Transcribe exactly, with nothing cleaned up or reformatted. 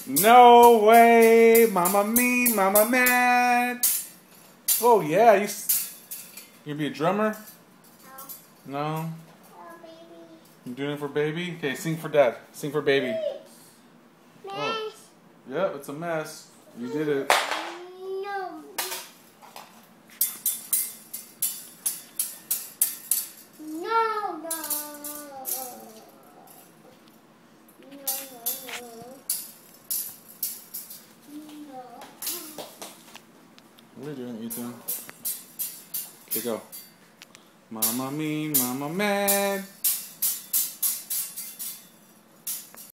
No way, mama mean, mama mad. Oh yeah, you s- you gonna be a drummer? No. No. You doing it for baby? Okay, sing for dad. Sing for baby. Oh. Yep, it's a mess. You did it. No. No, no. What are you doing, Ethan? Okay, go. Mama mean, mama mad.